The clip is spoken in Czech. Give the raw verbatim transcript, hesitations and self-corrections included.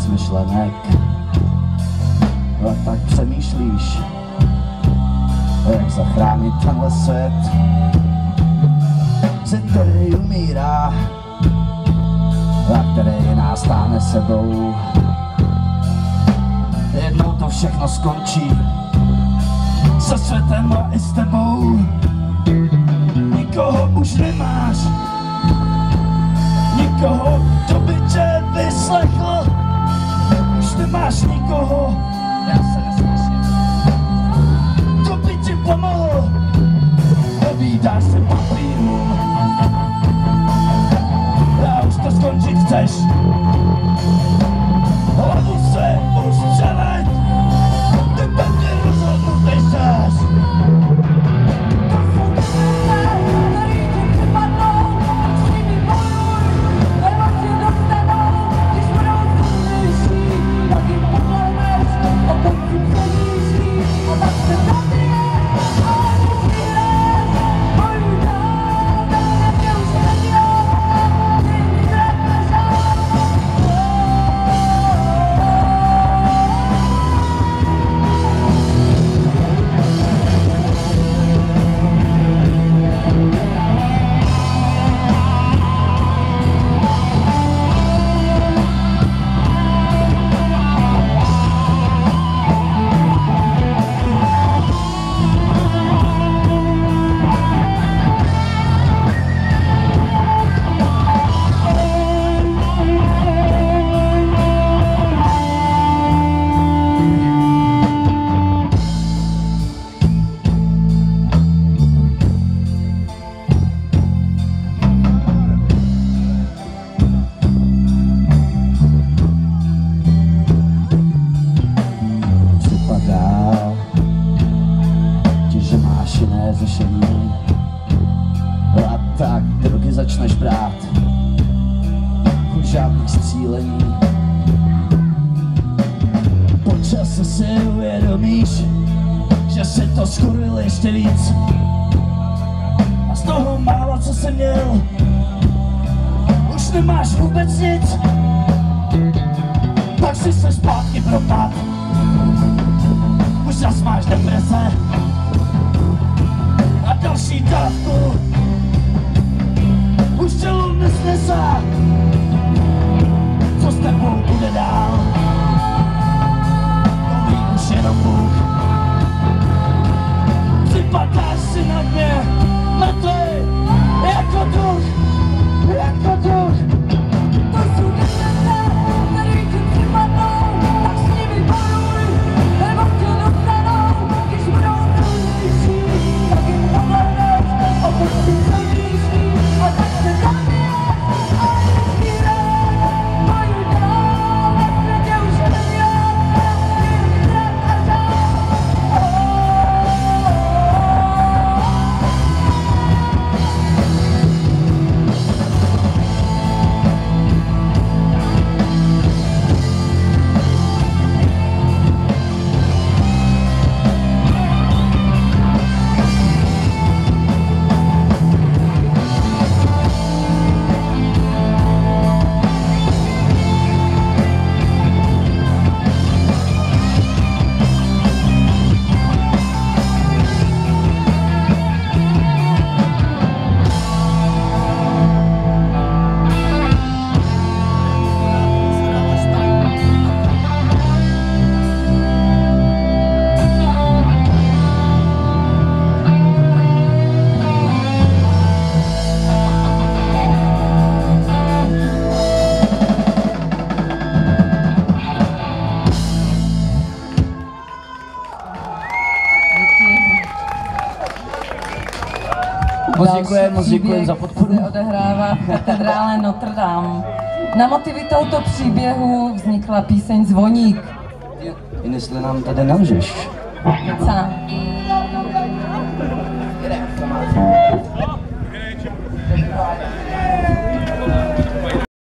bez myšlenek. A tak přemýšlíš, jak zachránit tenhle svět, svět, který umírá a který nás táhne sebou. Jednou to všechno skončí se světem a i s tebou. Nikoho už nemáš, nikoho, kdo by tě vyslechl. Už nemáš nikoho, já se neslyším, kdo by ti pomohl. Povídáš se papírům a už to skončit chceš. Hlavu se ustřelit, ty pevně rozhodnutý seš. Řešení. A tak drogy začneš brát, už žádných střílení. Po čase si uvědomíš, že si to skurvil ještě víc. A z toho mála, co jsi měl, už nemáš vůbec nic. Tak si se zpátky propad, už zas máš deprese a další dávku už tělo nesnesá. Co s tebou bude dál, to ví už jenom Bůh. Připadáš si na mě mrtvý jako duch, jako duch. To jsou deprese, který ti připadnou, tak s nimi bojuj, nebo tě dostanou, když budou silnější. Tak jim pomohneš, pokud si nejblížší, a tak se zabiješ, a nezbíreš. Bojuj dál, na světě už není jen a žál. Moc děkujem, moc děkujem za podporu. Se odehrává v katedrále Notre Dame. Na motivy tohoto příběhu vznikla píseň Zvoník. Jen jestli nám tady nelžeš. Kecám.